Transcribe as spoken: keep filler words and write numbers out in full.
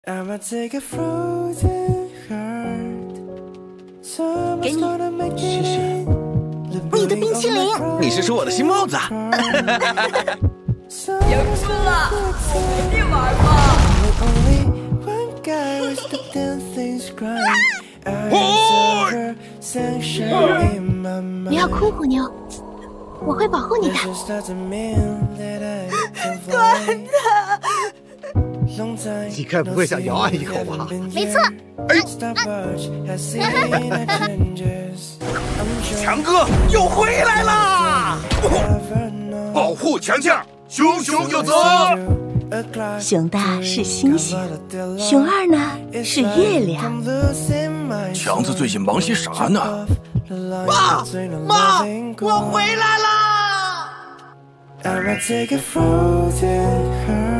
给你， 谢谢。 你的冰淇淋。 你是说我的新帽子啊？ 别哭了，我陪你玩吧。 不要哭，虎妞，我会保护你的。 团团， 你该不会想咬俺一口吧？ 没错。 强哥又回来啦！ 保护强强，熊熊有责。 熊大是星星，熊二呢是月亮。 强子最近忙些啥呢？ 妈妈，我回来啦！